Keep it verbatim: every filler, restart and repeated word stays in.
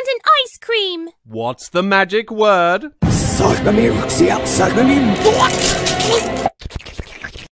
an ice cream. What's the magic word? Saga me, Luxia, saga me,